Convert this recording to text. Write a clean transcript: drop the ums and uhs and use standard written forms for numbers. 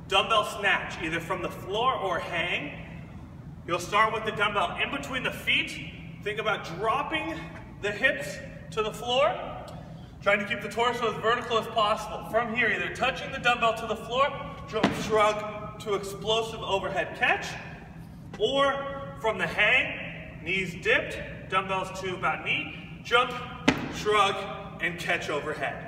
dumbbell snatch, either from the floor or hang. You'll start with the dumbbell in between the feet. Think about dropping the hips to the floor, trying to keep the torso as vertical as possible. From here, either touching the dumbbell to the floor, jump, shrug to explosive overhead catch, or from the hang, knees dipped, dumbbells to about knee, jump, shrug, and catch overhead.